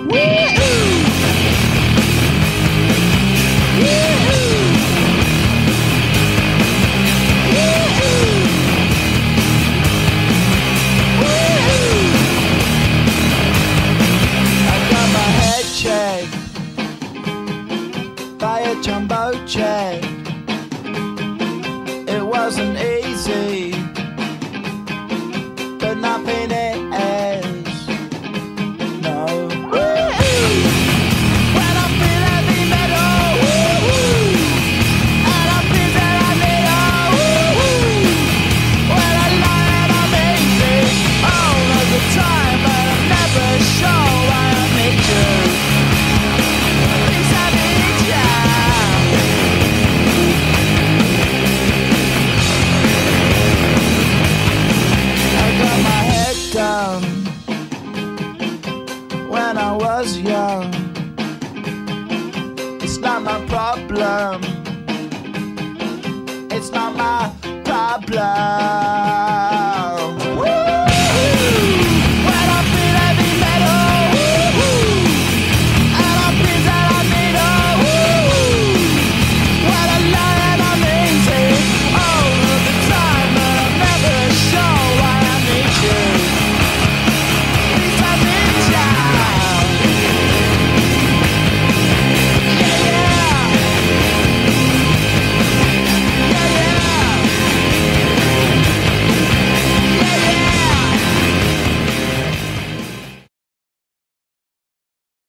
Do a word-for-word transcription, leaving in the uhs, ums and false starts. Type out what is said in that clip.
By a jumbo jet. It wasn't easy, but nothing is. No. When I feel heavy metal, and I feel that I need all. When I lie and I'm easy all of the time, but I'm never sure why I need you. Down when I was young. It's not my problem. It's not my problem.